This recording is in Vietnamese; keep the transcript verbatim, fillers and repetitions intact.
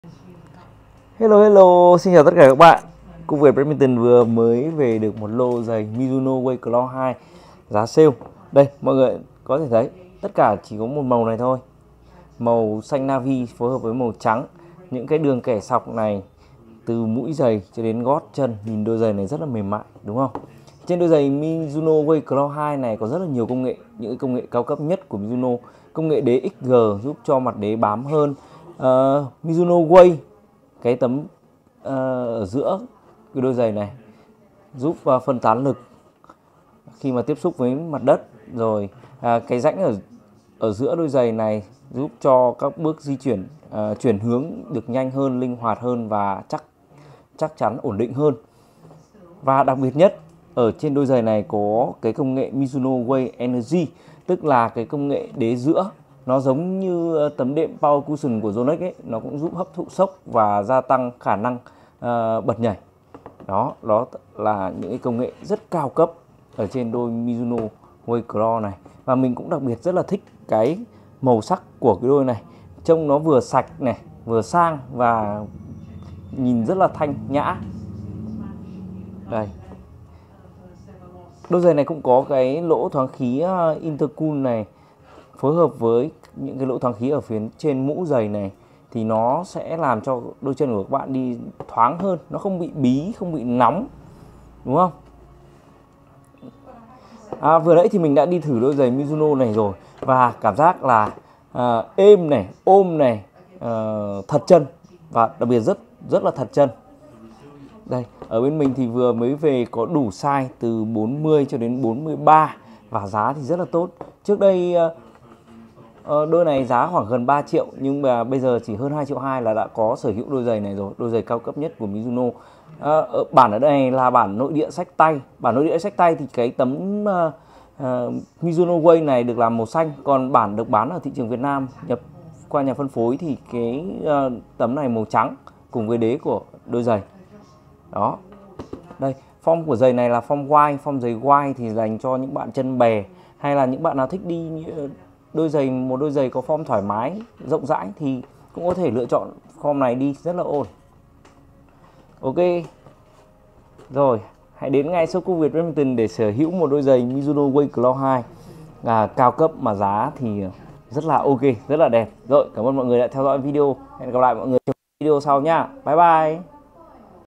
Hello hello, xin chào tất cả các bạn. Cung Việt Badminton vừa mới về được một lô giày Mizuno Way Claw hai giá sale. Đây, mọi người có thể thấy tất cả chỉ có một màu này thôi. Màu xanh navy phối hợp với màu trắng. Những cái đường kẻ sọc này từ mũi giày cho đến gót chân, nhìn đôi giày này rất là mềm mại đúng không? Trên đôi giày Mizuno Way Claw hai này có rất là nhiều công nghệ, những công nghệ cao cấp nhất của Mizuno. Công nghệ đế ích giê giúp cho mặt đế bám hơn. uh, Mizuno Way, cái tấm uh, ở giữa cái đôi giày này giúp uh, phân tán lực khi mà tiếp xúc với mặt đất. Rồi uh, cái rãnh ở ở giữa đôi giày này giúp cho các bước di chuyển uh, chuyển hướng được nhanh hơn, linh hoạt hơn và chắc chắc chắn ổn định hơn. Và đặc biệt nhất ở trên đôi giày này có cái công nghệ Mizuno Way Energy, tức là cái công nghệ đế giữa. Nó giống như tấm đệm Power Cushion của Yonex ấy, nó cũng giúp hấp thụ sốc và gia tăng khả năng uh, bật nhảy. Đó, đó là những cái công nghệ rất cao cấp ở trên đôi Mizuno Way Claw này. Và mình cũng đặc biệt rất là thích cái màu sắc của cái đôi này. Trông nó vừa sạch này, vừa sang và nhìn rất là thanh nhã. Đây. Đôi giày này cũng có cái lỗ thoáng khí intercool này, phối hợp với những cái lỗ thoáng khí ở phía trên mũ giày này thì nó sẽ làm cho đôi chân của các bạn đi thoáng hơn, nó không bị bí, không bị nóng, đúng không? À, vừa nãy thì mình đã đi thử đôi giày Mizuno này rồi và cảm giác là à, êm này, ôm này, à, thật chân và đặc biệt rất rất là thật chân. Đây, ở bên mình thì vừa mới về có đủ size từ bốn mươi cho đến bốn mươi ba và giá thì rất là tốt. Trước đây đôi này giá khoảng gần ba triệu nhưng mà bây giờ chỉ hơn hai triệu hai là đã có sở hữu đôi giày này rồi, đôi giày cao cấp nhất của Mizuno. À, ở bản ở đây là bản nội địa xách tay. Bản nội địa xách tay thì cái tấm uh, uh, Mizuno Way này được làm màu xanh, còn bản được bán ở thị trường Việt Nam nhập qua nhà phân phối thì cái uh, tấm này màu trắng cùng với đế của đôi giày. Đó. Đây, form của giày này là form wide, form giày wide thì dành cho những bạn chân bè hay là những bạn nào thích đi đôi giày, một đôi giày có form thoải mái, rộng rãi thì cũng có thể lựa chọn form này đi, rất là ổn. Ok. Rồi, hãy đến ngay shop Cung Việt Badminton để sở hữu một đôi giày Mizuno Way Claw hai là cao cấp mà giá thì rất là ok, rất là đẹp. Rồi, cảm ơn mọi người đã theo dõi video. Hẹn gặp lại mọi người trong video sau nha. Bye bye.